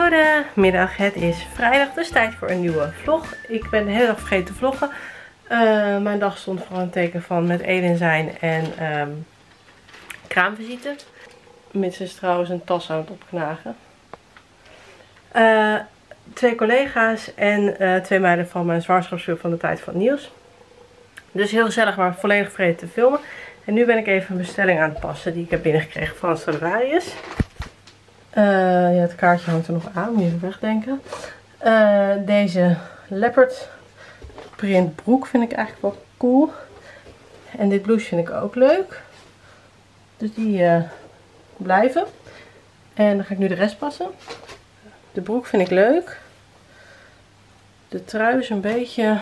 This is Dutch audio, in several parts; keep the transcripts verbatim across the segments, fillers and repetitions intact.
Goedemiddag, het is vrijdag, dus tijd voor een nieuwe vlog. Ik ben de hele dag vergeten te vloggen. Uh, mijn dag stond vooral een teken van met Eden zijn en um, kraamvisite. Mits is trouwens een tas aan het opknagen. Uh, twee collega's en uh, twee meiden van mijn zwangerschapsverlof van de tijd van het nieuws. Dus heel gezellig, maar volledig vergeten te filmen. En nu ben ik even een bestelling aan het passen die ik heb binnengekregen van Stradivarius. Uh, ja, het kaartje hangt er nog aan, moet je even wegdenken. Uh, deze leopard print broek vind ik eigenlijk wel cool. En dit blouse vind ik ook leuk. Dus die uh, blijven. En dan ga ik nu de rest passen. De broek vind ik leuk. De trui is een beetje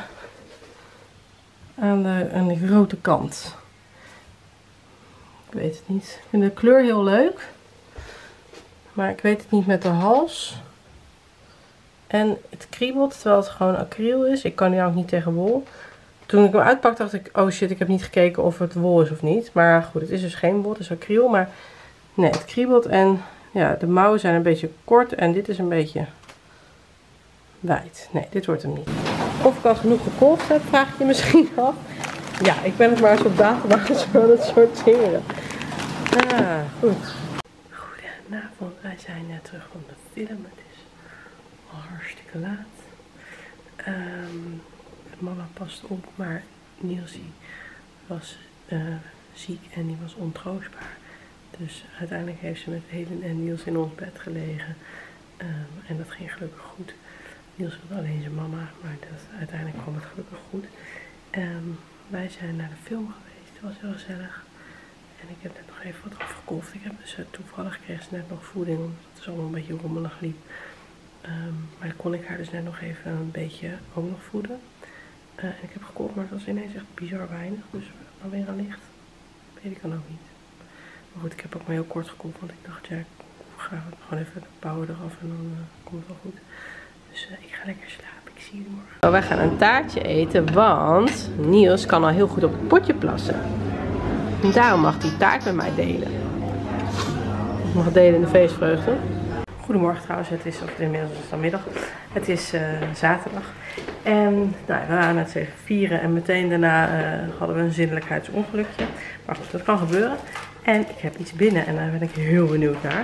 aan de, aan de grote kant. Ik weet het niet. Ik vind de kleur heel leuk. Maar ik weet het niet met de hals. En het kriebelt terwijl het gewoon acryl is. Ik kan die ook niet tegen wol. Toen ik hem uitpakte dacht ik, oh shit, ik heb niet gekeken of het wol is of niet. Maar goed, het is dus geen wol, het is acryl. Maar nee, het kriebelt en ja, de mouwen zijn een beetje kort. En dit is een beetje wijd. Nee, dit wordt hem niet. Of ik al genoeg gekolfd heb, vraag je misschien af. Ja, ik ben het maar eens op databasis aan het sorteren. Ah, goed. Goedenavond, wij zijn net terug van de film. Het is al hartstikke laat. Um, mama past op, maar Nielsie was uh, ziek en die was ontroostbaar. Dus uiteindelijk heeft ze met Helen en Niels in ons bed gelegen. Um, en dat ging gelukkig goed. Niels wilde alleen zijn mama, maar dat, uiteindelijk kwam het gelukkig goed. Um, wij zijn naar de film geweest, het was heel gezellig. En ik heb net nog even wat afgekolfd. Ik heb dus uh, toevallig kreeg ze net nog voeding, omdat het allemaal een beetje rommelig liep. Um, maar dan kon ik haar dus net nog even een beetje ook nog voeden. Uh, en ik heb gekolfd, maar het was ineens echt bizar weinig. Dus alweer aan licht. Weet ik dan ook niet. Maar goed, ik heb ook maar heel kort gekolfd, want ik dacht, ja, ik ga gewoon even de power eraf en dan uh, komt het wel goed. Dus uh, ik ga lekker slapen. Ik zie jullie morgen. Oh, wij gaan een taartje eten, want Niels kan al heel goed op het potje plassen. En daarom mag hij taart met mij delen. Ik mag delen in de feestvreugde. Goedemorgen trouwens, het is, of inmiddels is het dan middag. Het is uh, zaterdag. En nou, we waren net even vieren en meteen daarna uh, hadden we een zinnelijkheidsongelukje. Maar goed, dat kan gebeuren. En ik heb iets binnen en daar ben ik heel benieuwd naar.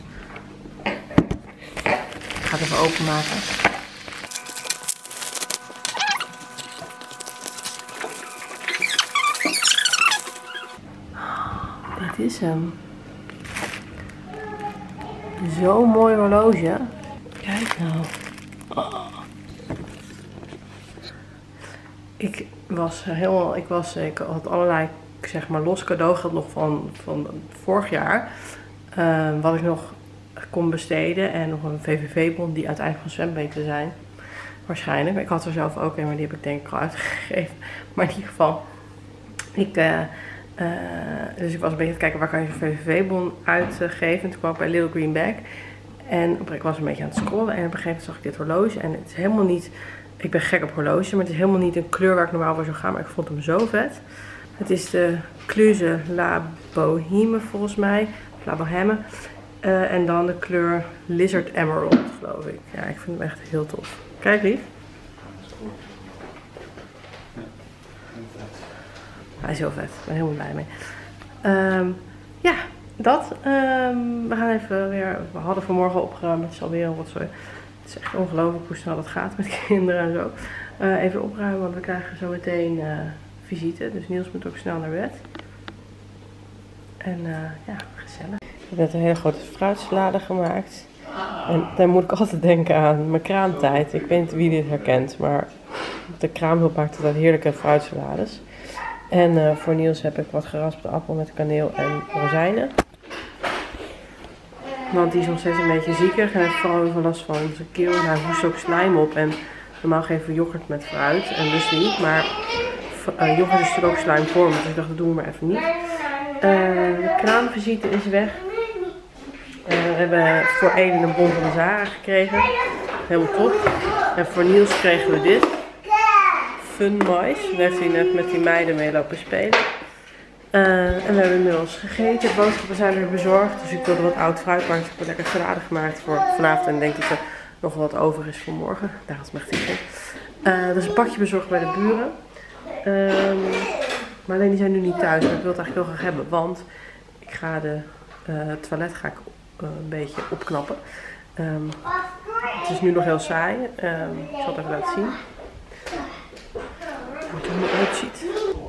Ik ga het even openmaken. Dit is hem. Zo'n mooi horloge. Kijk nou. Oh. Ik was helemaal, ik was, ik had allerlei, zeg maar, los cadeaugeld nog van, van vorig jaar. Uh, wat ik nog kon besteden. En nog een V V V-bon die uiteindelijk van zwembeek zijn. Waarschijnlijk. Ik had er zelf ook een, maar die heb ik denk ik al uitgegeven. Maar in ieder geval. Ik... Uh, Uh, dus ik was een beetje aan het kijken waar kan je zo'n V V V-bon uitgeven. Toen kwam ik bij Little Green Bag. En ik was een beetje aan het scrollen. En op een gegeven moment zag ik dit horloge. En het is helemaal niet... Ik ben gek op horloge. Maar het is helemaal niet een kleur waar ik normaal voor zou gaan. Maar ik vond hem zo vet. Het is de Cluse La Bohème volgens mij. La Bohème. Uh, en dan de kleur Lizard Emerald geloof ik. Ja, ik vind hem echt heel tof. Kijk lief. Hij is heel vet. Ik ben helemaal blij mee. Um, ja, dat. Um, we gaan even weer... We hadden vanmorgen opgeruimd. Het is alweer een rotzooi. Het is echt ongelooflijk hoe snel dat gaat met kinderen en zo. Uh, even opruimen, want we krijgen zo meteen uh, visite. Dus Niels moet ook snel naar bed. En uh, ja, gezellig. Ik heb net een hele grote fruitsalade gemaakt. En daar moet ik altijd denken aan mijn kraamtijd. Ik weet niet wie dit herkent, maar de kraamhulp maakt altijd heerlijke fruitsalades. En uh, voor Niels heb ik wat geraspte appel met kaneel en rozijnen. Want die is nog steeds een beetje ziekig en heeft vooral heel veel last van zijn keel. Hij hoest ook slijm op en normaal geven we yoghurt met fruit en dus niet. Maar uh, yoghurt is natuurlijk ook slijmvormig, dus ik dacht dat doen we maar even niet. Uh, de kraamvisite is weg. Uh, we hebben voor Eden een bon van de Zara gekregen. Helemaal top. En voor Niels kregen we dit. Fun mais. Daar heeft hij net met die meiden mee lopen spelen. Uh, en we hebben inmiddels gegeten. De boodschappen zijn weer bezorgd. Dus ik wilde wat oud fruit, maar ik heb lekker salade gemaakt voor vanavond. En ik denk dat er nog wat over is voor morgen. Daar had het me echt niet uh, Dus een pakje bezorgd bij de buren. Um, maar alleen die zijn nu niet thuis. Maar ik wil het eigenlijk heel graag hebben. Want ik ga de, uh, het toilet ga ik, uh, een beetje opknappen. Um, het is nu nog heel saai. Um, ik zal het even laten zien. Hoe het er nu uitziet.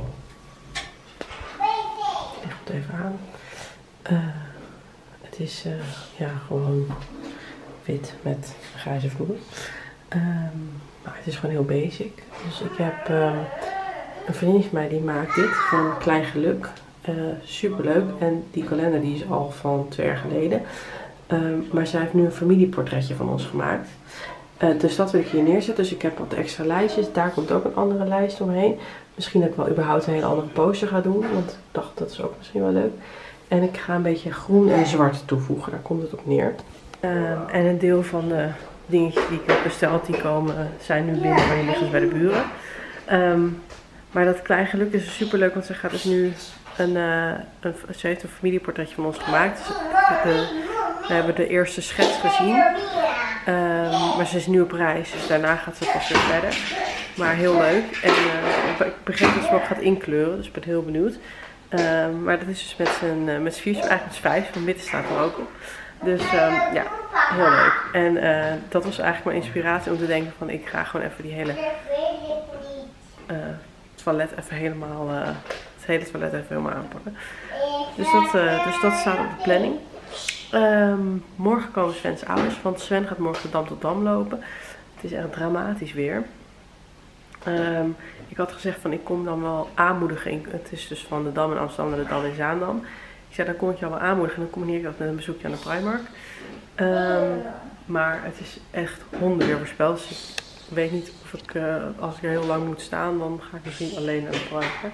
Ik ga het even aan. Uh, het is uh, ja, gewoon wit met grijze vloer. Um, maar het is gewoon heel basic. Dus ik heb uh, een vriendin van mij die maakt dit van Klein Geluk. Uh, super leuk. En die kalender die is al van twee jaar geleden. Um, maar zij heeft nu een familieportretje van ons gemaakt. Uh, dus dat wil ik hier neerzetten. Dus ik heb wat extra lijstjes. Daar komt ook een andere lijst omheen. Misschien dat ik wel überhaupt een hele andere poster ga doen. Want ik dacht dat is ook misschien wel leuk. En ik ga een beetje groen en zwart toevoegen. Daar komt het op neer. Um, en een deel van de dingetjes die ik heb besteld, die komen, zijn nu binnen, maar die liggen dus bij de buren. Um, maar dat Klein Geluk is super leuk, want ze gaat dus nu een, uh, een, ze heeft een familieportretje van ons gemaakt. Dus de, we hebben de eerste schets gezien. Um, maar ze is nu op reis, dus daarna gaat ze pas weer verder. Maar heel leuk. En uh, ik begreep dat ze ook gaat inkleuren, dus ik ben heel benieuwd. Um, maar dat is dus met zijn uh, met vier, eigenlijk met vijf, van midden staat er ook op. Dus um, ja, heel leuk. En uh, dat was eigenlijk mijn inspiratie om te denken van ik ga gewoon even die hele uh, toilet even helemaal, uh, het hele toilet even helemaal aanpakken. Dus dat, uh, dus dat staat op de planning. Um, morgen komen Sven's ouders, want Sven gaat morgen de Dam tot Dam lopen. Het is echt dramatisch weer. Um, ik had gezegd van ik kom dan wel aanmoedigen. Het is dus van de Dam in Amsterdam naar de Dam in Zaandam. Ik zei dan kom ik jou wel aanmoedigen en dan combineer ik dat met een bezoekje aan de Primark. Um, maar het is echt hondenweer voorspeld. Dus ik weet niet of ik, uh, als ik er heel lang moet staan, dan ga ik misschien alleen naar de Primark.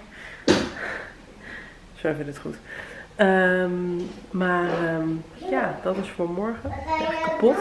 Zo vindt het goed. Um, maar um, ja, dat is voor morgen. Ik ben echt kapot.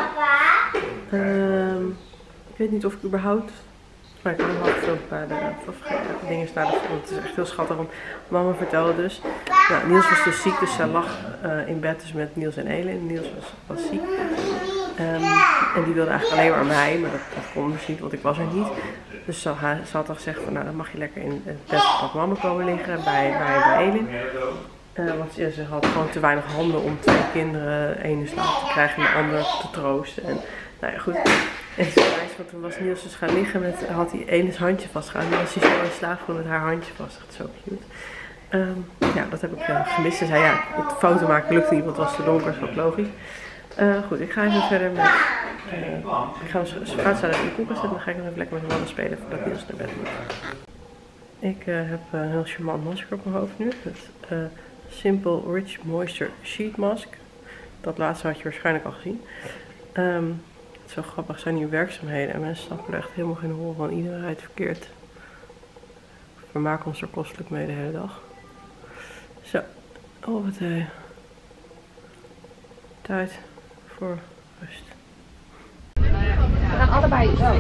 Um, ik weet niet of ik überhaupt... Maar ik heb nog veel naar de, of, de dingen naar de, want het is echt heel schattig. Want mama vertelde dus. Nou, Niels was dus ziek, dus zij lag uh, in bed dus met Niels en Elin. Niels was, was ziek. Um, en die wilde eigenlijk alleen maar mij, maar dat, dat kon dus niet, want ik was er niet. Dus ze, ze had al gezegd van nou dan mag je lekker in het bed van mama komen liggen bij, bij, bij Elin. Uh, want ja, ze had gewoon te weinig handen om twee kinderen, één in slaap te krijgen en de ander te troosten. En nou ja, goed. En want toen was Niels dus gaan liggen met, had hij één handje vastgehouden. En dan was hij zo in slaap gewoon met haar handje vast. Echt zo cute. Um, ja, dat heb ik uh, gemist. Ze zei ja, het foto maken lukte niet, want het was te donker, is ook logisch. Uh, goed, ik ga even verder met, uh, ik ga mijn fruitsalade in de koelkast zetten. Dan ga ik nog even lekker met de mannen spelen voordat Niels naar bed moet. Ik uh, heb uh, een heel charmant masker op mijn hoofd nu. Het uh, Simple Rich Moisture Sheet Mask. Dat laatste had je waarschijnlijk al gezien. Um, Zo grappig zijn hier werkzaamheden en mensen snappen er echt helemaal geen hol van. Iedereen rijdt verkeerd. We maken ons er kostelijk mee de hele dag. Zo. Oh wat hey. Tijd voor rust. We gaan allebei zo.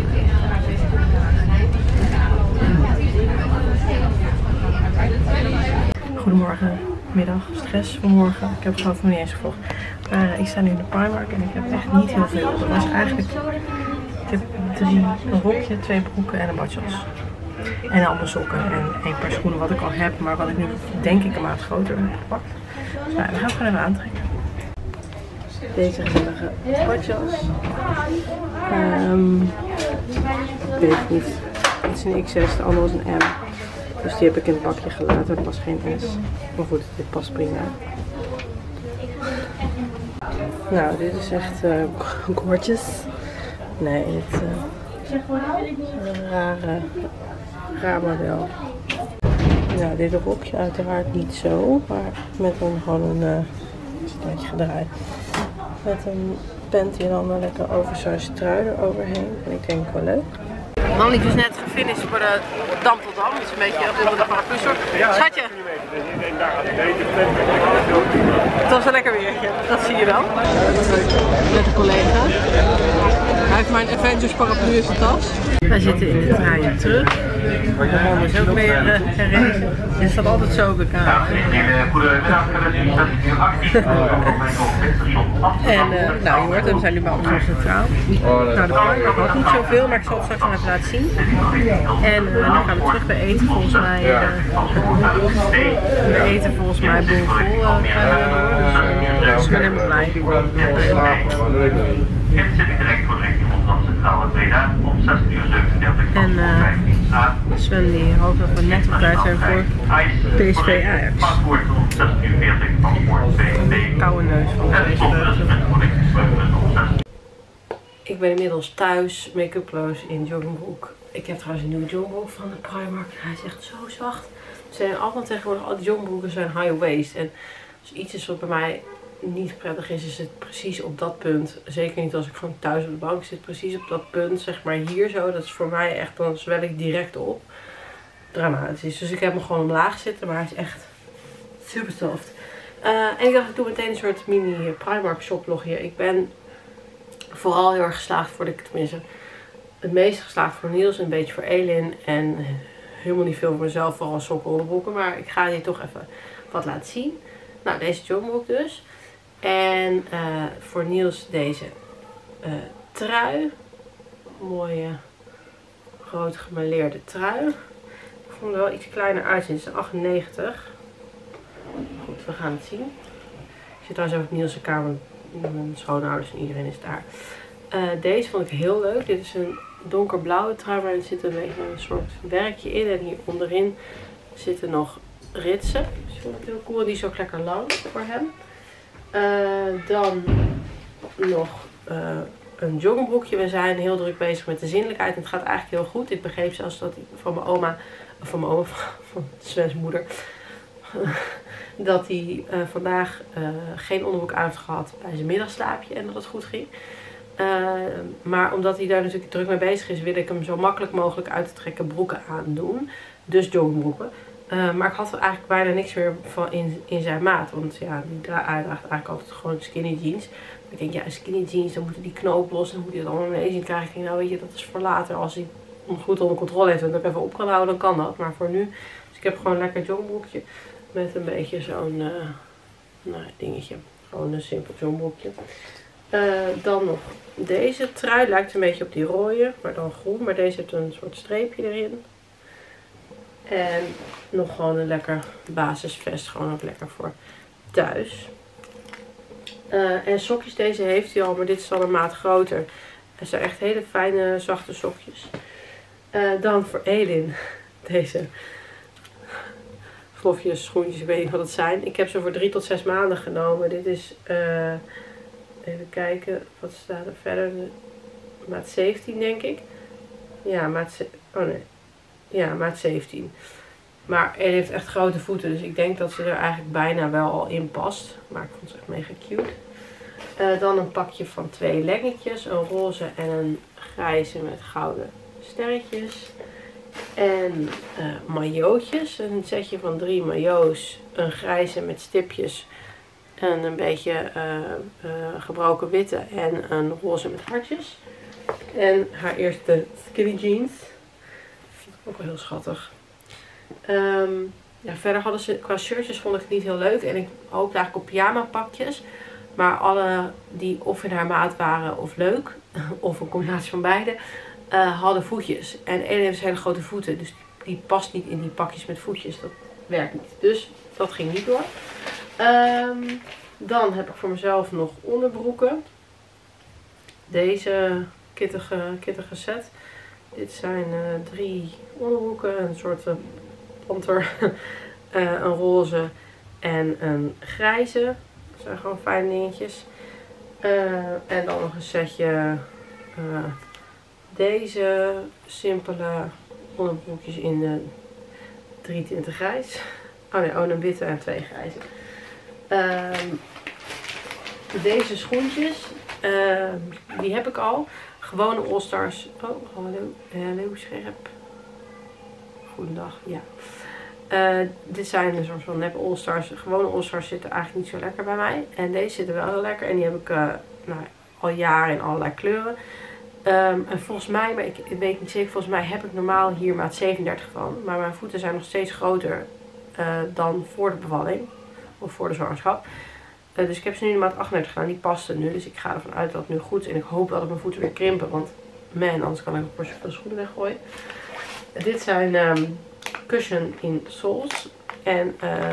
Goedemorgen, middag, stress vanmorgen. Ik heb het gewoon van niet eens gevolgd. Uh, ik sta nu in de Primark en ik heb echt niet heel veel. Er was eigenlijk, ik heb drie, een rokje, twee broeken en een badjas. En allemaal sokken en één paar schoenen wat ik al heb, maar wat ik nu denk ik een maat groter heb gepakt. Dus nou, we gaan het gewoon even aantrekken. Deze gezellige badjas. Um, ik weet niet. Het is een X S, de andere was een M. Dus die heb ik in het bakje gelaten, het was geen S. Maar goed, dit past prima. Nou, dit is echt uh, gorgeous. Nee, dit uh, is een rare, raar model. Nou, dit rokje uiteraard niet zo, maar met een gewoon een, uh, een beetje gedraaid. Met een panty en dan een lekker oversized trui eroverheen. En ik denk wel leuk. Manny is net gefinished voor de Dam tot Dam. Dat is een beetje onder de paraplu soort. Schatje! Het was een lekker weertje, dat zie je dan. Met een collega. Hij heeft mijn Avengers paraplu in zijn tas. Wij zitten in de trein terug. Mijn man is ook weer uh, gereden. Het staat altijd zo op elkaar. En uh, nou, je hoort hem, zijn nu bij ons centraal. Nou, de Primark had niet zoveel, maar ik zal het straks nog even laten zien. En uh, nu gaan we terug bij eten, volgens mij. Uh, we eten volgens mij bovenvol. Uh, dus ik ben helemaal blij. En uh, Sven die hoopt dat we net op tijd zijn voor P S V Ajax. Koude neus van deze beugel. Ik ben inmiddels thuis, make-uploos in joggingbroek. Ik heb trouwens een nieuwe joggingbroek van de Primark. Hij is echt zo zacht. Ze zijn allemaal tegenwoordig, al die joggingbroeken zijn high waist. En als iets is wat bij mij niet prettig is, is het precies op dat punt. Zeker niet als ik gewoon thuis op de bank zit. Precies op dat punt, zeg maar hier zo. Dat is voor mij echt, dan zwel ik direct op. Dramatisch. Dus ik heb hem gewoon omlaag zitten, maar hij is echt super soft. Uh, en ik dacht, ik doe meteen een soort mini Primark shoplog hier. Ik ben vooral heel erg geslaagd voor de, tenminste, het meest geslaagd voor Niels, een beetje voor Elin. En helemaal niet veel voor mezelf, vooral sokken, onderbroeken. Maar ik ga hier toch even wat laten zien. Nou, deze joggingbroek dus. En uh, voor Niels deze uh, trui. Mooie, groot gemêleerde trui. Ik vond er wel iets kleiner uitzien. Het is een achtennegentig. Goed, we gaan het zien. Ik zit trouwens even op Niels' kamer. Mijn schoonouders en iedereen is daar. Uh, deze vond ik heel leuk. Dit is een donkerblauwe trui, maar er zit een beetje een soort werkje in. En hier onderin zitten nog ritsen. Dus ik vond het heel cool. Die is ook lekker lang voor hem. Uh, dan nog uh, een joggingbroekje. We zijn heel druk bezig met de zindelijkheid. En het gaat eigenlijk heel goed. Ik begreep zelfs dat ik van mijn oma, of van mijn oma, van Sven's moeder, dat hij uh, vandaag uh, geen onderbroek aan heeft gehad bij zijn middagslaapje en dat het goed ging. Uh, maar omdat hij daar natuurlijk druk mee bezig is, wil ik hem zo makkelijk mogelijk uit te trekken broeken aandoen. Dus joggingbroeken. Uh, maar ik had er eigenlijk bijna niks meer van in, in zijn maat. Want ja, die dra hij draagt eigenlijk altijd gewoon skinny jeans. Maar ik denk, ja, skinny jeans, dan moeten die knoop los. Dan moet hij het allemaal mee zien krijgen. Ik denk, nou weet je, dat is voor later. Als hij hem goed onder controle heeft en dat ik even op kan houden, dan kan dat. Maar voor nu, dus ik heb gewoon een lekker joggingbroekje. Met een beetje zo'n uh, nou, dingetje. Gewoon een simpel joggingbroekje. Uh, dan nog deze trui. Lijkt een beetje op die rode, maar dan groen. Maar deze heeft een soort streepje erin. En nog gewoon een lekker basisvest. Gewoon ook lekker voor thuis. Uh, en sokjes, deze heeft hij al, maar dit is al een maat groter. Het zijn echt hele fijne, zachte sokjes. Uh, dan voor Elin. Deze vlofjes, schoentjes, ik weet niet wat het zijn. Ik heb ze voor drie tot zes maanden genomen. Dit is, uh, even kijken, wat staat er verder? Maat zeventien denk ik. Ja, maat, oh nee. Ja, maat zeventien. Maar Elin heeft echt grote voeten, dus ik denk dat ze er eigenlijk bijna wel al in past. Maar ik vond ze echt mega cute. Uh, dan een pakje van twee leggetjes, een roze en een grijze met gouden sterretjes. En uh, maillotjes, een setje van drie maillots, een grijze met stipjes en een beetje uh, uh, gebroken witte en een roze met hartjes. En haar eerste skinny jeans, ook wel heel schattig. Um, ja, verder hadden ze, qua shirtjes vond ik het niet heel leuk en ik hoopte eigenlijk op pyjama pakjes. Maar alle die of in haar maat waren of leuk, of een combinatie van beide, uh, hadden voetjes. En Elin heeft hele grote voeten, dus die past niet in die pakjes met voetjes. Dat werkt niet. Dus dat ging niet door. Um, dan heb ik voor mezelf nog onderbroeken. Deze kittige, kittige set. Dit zijn uh, drie onderbroeken, een soort uh, panter, uh, een roze en een grijze. Dat zijn gewoon fijne dingetjes. Uh, en dan nog een setje uh, deze simpele onderbroekjes in de drie tinten grijs. Oh nee, oh, een witte en twee grijze. Uh, deze schoentjes, uh, die heb ik al. Gewone All-Stars. Oh, hallo, hallo scherp. Goedendag, ja. Uh, dit zijn een soort van nep All-Stars. Gewone All-Stars zitten eigenlijk niet zo lekker bij mij. En deze zitten wel heel lekker. En die heb ik uh, nou, al jaren in allerlei kleuren. Um, en volgens mij, maar ik, ik weet niet zeker, volgens mij heb ik normaal hier maat zevenendertig van. Maar mijn voeten zijn nog steeds groter uh, dan voor de bevalling. Of voor de zwangerschap. Uh, dus ik heb ze nu in maat achtendertig gedaan. Die pasten nu. Dus ik ga ervan uit dat het nu goed is. En ik hoop dat mijn voeten weer krimpen. Want man, anders kan ik een portie veel schoenen weggooien. Uh, dit zijn um, cushion in soles. En uh,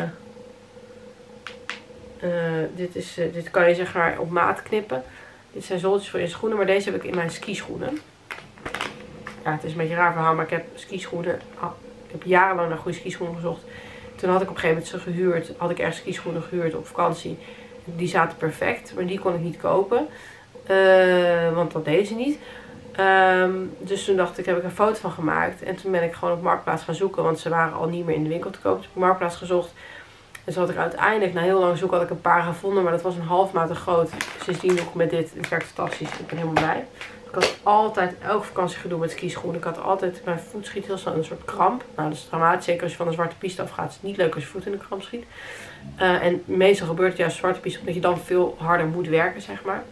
uh, dit, is, uh, dit kan je zeg maar op maat knippen. Dit zijn zooltjes voor in schoenen, maar deze heb ik in mijn skischoenen. Ja, het is een beetje een raar verhaal, maar ik heb skischoenen. Oh, ik heb jarenlang naar goede skischoenen gezocht. Toen had ik op een gegeven moment ze gehuurd. Had ik ergens skischoenen gehuurd op vakantie. Die zaten perfect, maar die kon ik niet kopen. Uh, want dat deden ze niet. Um, dus toen dacht ik, heb ik een foto van gemaakt. En toen ben ik gewoon op Marktplaats gaan zoeken. Want ze waren al niet meer in de winkel te kopen. Dus ik heb op Marktplaats gezocht. En zo had ik uiteindelijk, na heel lang zoeken, had ik een paar gevonden. Maar dat was een half maat te groot. Sindsdien ook met dit. Het werkt fantastisch. Ik ben helemaal blij. Ik had altijd, elke vakantie gedoe met skischoenen. Ik had altijd, mijn voet schiet heel snel in een soort kramp. Nou, dat is dramatisch. Zeker als je van een zwarte piste afgaat. Het is niet leuk als je voet in de kramp schiet. Uh, en meestal gebeurt het juist zwarte piste. Omdat je dan veel harder moet werken, zeg maar.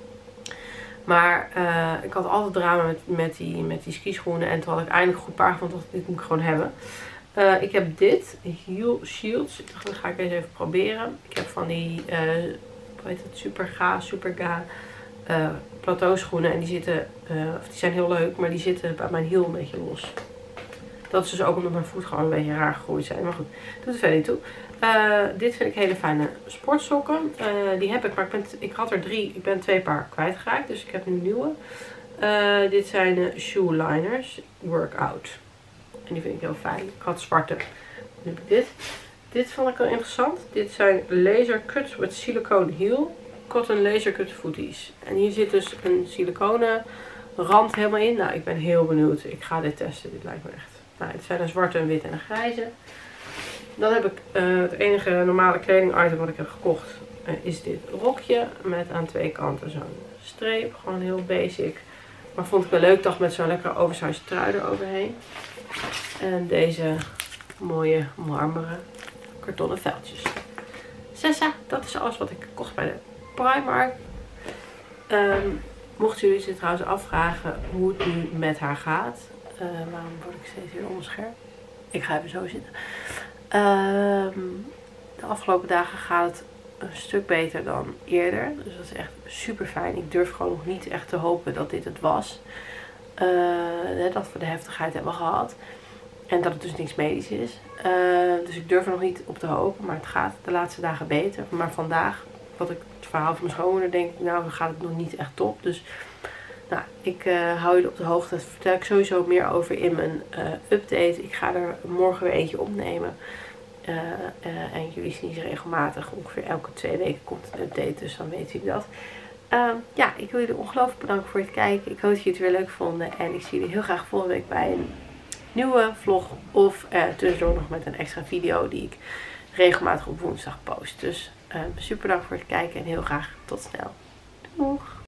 Maar uh, ik had altijd drama met, met, die, met die skischoenen. En toen had ik eindelijk een goed paar gevonden. Dacht ik, dit moet ik gewoon hebben. Uh, ik heb dit, Heel Shields. Ik dacht, dat ga ik eens even proberen. Ik heb van die, uh, hoe heet het, Superga, Superga uh, plateauschoenen. En die zitten, uh, of die zijn heel leuk, maar die zitten bij mijn hiel een beetje los. Dat is dus ook omdat mijn voet gewoon een beetje raar gegroeid zijn. Maar goed, doet er verder niet toe. Uh, dit vind ik hele fijne sportsokken. Uh, die heb ik, maar ik, ben ik had er drie. Ik ben twee paar kwijtgeraakt, dus ik heb nu nieuwe. Uh, dit zijn uh, shoe liners, workout. En die vind ik heel fijn. Ik had zwarte. Nu heb ik dit. Dit vond ik wel interessant. Dit zijn laser cut with silicone heel. Cotton laser cut footies. En hier zit dus een siliconen rand helemaal in. Nou, ik ben heel benieuwd. Ik ga dit testen. Dit lijkt me echt. Nou, het zijn een zwarte, een wit en een grijze. Dan heb ik uh, het enige normale kleding item wat ik heb gekocht. Uh, is dit rokje. Met aan twee kanten zo'n streep. Gewoon heel basic. Maar vond ik wel leuk. Dacht met zo'n lekkere oversized trui eroverheen. En deze mooie marmeren kartonnen veldjes. Sessa, dat is alles wat ik kocht bij de Primark. Um, mochten jullie zich trouwens afvragen hoe het nu met haar gaat. Uh, waarom word ik steeds weer onbeschermd? Ik ga even zo zitten. Um, de afgelopen dagen gaat het een stuk beter dan eerder. Dus dat is echt super fijn. Ik durf gewoon nog niet echt te hopen dat dit het was. Uh, dat we de heftigheid hebben gehad. En dat het dus niks medisch is. Uh, dus ik durf er nog niet op te hopen. Maar het gaat de laatste dagen beter. Maar vandaag, wat ik het verhaal van mijn schoonmoeder denk. Nou, dan gaat het nog niet echt top. Dus nou, ik uh, hou jullie op de hoogte. Daar vertel ik sowieso meer over in mijn uh, update. Ik ga er morgen weer eentje opnemen. Uh, uh, en jullie zien ze regelmatig. Ongeveer elke twee weken komt een update. Dus dan weten jullie dat. Uh, ja, ik wil jullie ongelooflijk bedanken voor het kijken. Ik hoop dat jullie het weer leuk vonden. En ik zie jullie heel graag volgende week bij een nieuwe vlog. Of uh, tussendoor nog met een extra video die ik regelmatig op woensdag post. Dus uh, super bedankt voor het kijken en heel graag tot snel. Doeg!